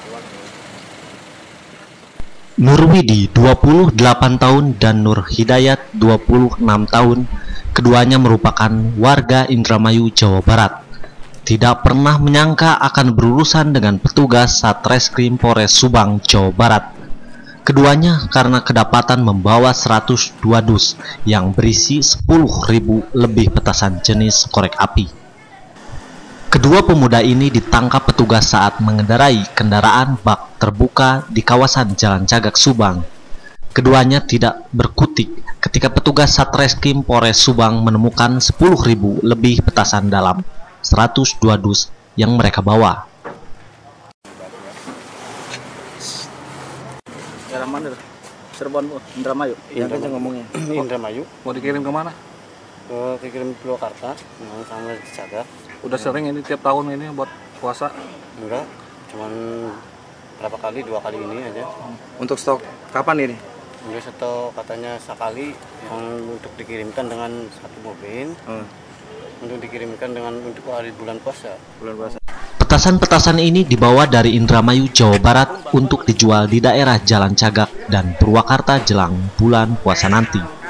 Nurwidi 28 tahun dan Nur Hidayat 26 tahun, keduanya merupakan warga Indramayu, Jawa Barat. Tidak pernah menyangka akan berurusan dengan petugas Satreskrim Polres Subang, Jawa Barat. Keduanya karena kedapatan membawa 102 dus yang berisi 10.000 lebih petasan jenis korek api. Kedua pemuda ini ditangkap petugas saat mengendarai kendaraan bak terbuka di kawasan Jalan Cagak, Subang. Keduanya tidak berkutik ketika petugas Satreskrim Polres Subang menemukan 10.000 lebih petasan dalam 102 dus yang mereka bawa. Daerah mana? Cirebon, Indramayu. Iya, kita ngomongnya. Indramayu. Mau dikirim kemana? Dikirim ke Purwakarta, sama Cagak. Udah sering ini tiap tahun ini buat puasa? Enggak, cuman berapa kali, 2 kali ini aja. Untuk stok kapan ini? Enggak, stok katanya sekali yang untuk dikirimkan dengan 1 mobil. Untuk dikirimkan dengan untuk hari bulan puasa. Petasan-petasan ini dibawa dari Indramayu, Jawa Barat untuk dijual di daerah Jalan Cagak dan Purwakarta jelang bulan puasa nanti.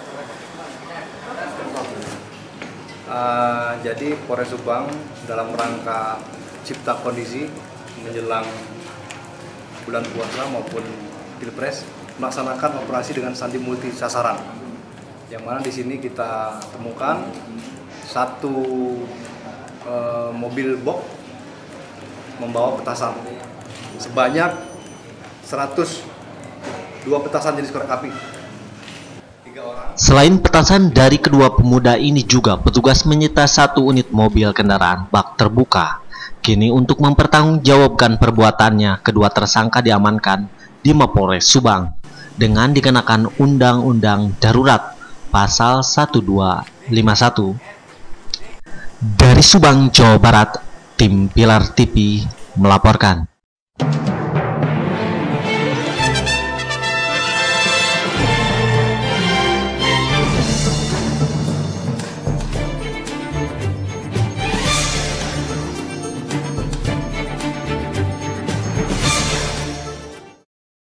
Jadi Polres Subang dalam rangka cipta kondisi menjelang bulan puasa maupun Pilpres melaksanakan operasi dengan sandi multi sasaran. Yang mana di sini kita temukan 1 mobil box membawa petasan sebanyak 102 petasan jenis korek api. Selain petasan dari kedua pemuda ini juga petugas menyita 1 unit mobil kendaraan bak terbuka. Kini untuk mempertanggungjawabkan perbuatannya, kedua tersangka diamankan di Mapolres Subang dengan dikenakan Undang-Undang Darurat Pasal 1251. Dari Subang, Jawa Barat, tim Pilar TV melaporkan.